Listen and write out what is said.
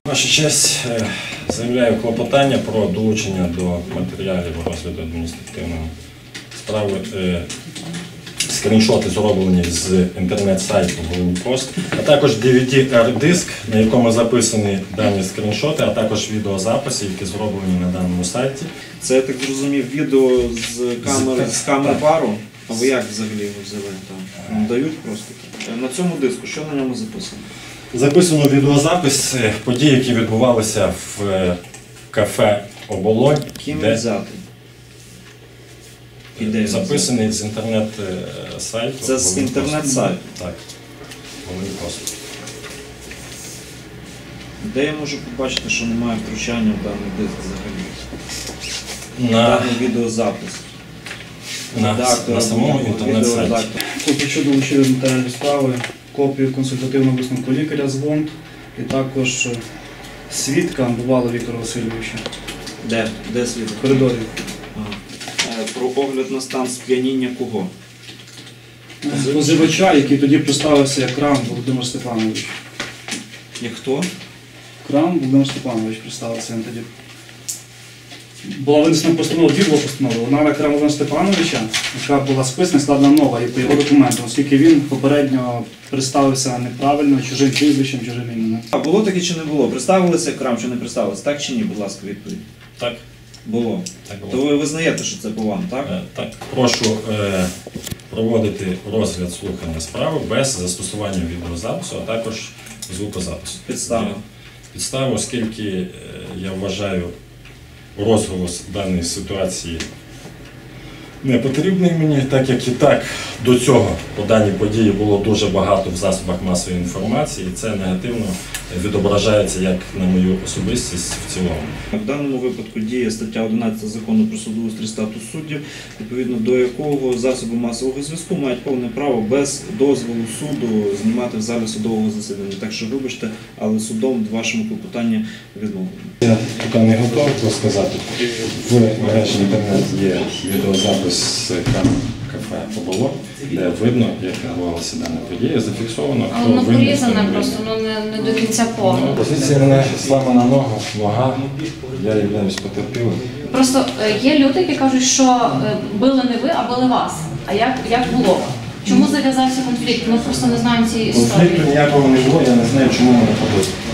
Ваша честь, заявляю клопотання про долучення до матеріалів розгляду адміністративної справи. Скріншоти зроблені з інтернет-сайту Головпост, а також DVD-диск, на якому записані дані скріншоти, а також відеозаписи, які зроблені на даному сайті. Це, я так зрозумів, відео з камер пару? А ви як взагалі його взяли? Вам дають просто? На цьому диску, що на ньому записано? Записано відеозапис подій, які відбувалися в кафе «Оболонь». Ким він взятий? Записаний з інтернет-сайту. Це з інтернет-сайту? Так. Головпост. Де я можу побачити, що немає втручання в даний диск взагалі? Даний відеозапис. На самому інтернет-сайті. Хочу долучити до матеріалів справи копію консультативного висновку лікаря з ВОНД і також свідка бувало Віктора Васильовича. Де свідок? В коридорі. Про огляд на стан сп'яніння кого? Позивача, який тоді представився як Крам Володимир Степанович. Як хто? Крам Володимир Степанович представився він тоді. Була винесена постанова, дві були постанови. Одна на Крама Володимира Степановича, яка була списана, складена нова і по його документам, оскільки він попередньо представився неправильно, чужим прізвищем, чужим іменем. А було таке чи не було? Представилися Крам чи не представилися? Так чи ні, будь ласка, відповідь. Так. Було. Так було. То ви визнаєте, що це по вам, так? Так. Прошу проводити розгляд слухання справи без застосування відеозапису, а також звукозапису. Підстава? Підстава, оскільки я вважаю розголос даної ситуації не потрібний мені, так як і так до цього по даній події було дуже багато в засобах масової інформації, і це негативно відображається як на мою особистість в цілому. В даному випадку діє стаття 11 Закону про судоустрій і статус суддів, відповідно до якого засоби масового зв'язку мають повне право без дозволу суду знімати в залі судового засідання. Так що, вибачте, але судом вашому клопотанню відмовлено. Я поки не готовий розказати. В мережі інтернет є відеозапис з кафе «Оболонь», де видно, як відбувалася дана подія, зафіксовано. Але воно порізане просто, не до кінця повно. Позиція мене зламана нога, я являюсь потерпілим. Просто є люди, які кажуть, що били не ви, а били вас. А як було? Чому зав'язався конфлікт? Ми просто не знаємо цієї історії. Конфлікту ніякого не було, я не знаю, чому мене побили.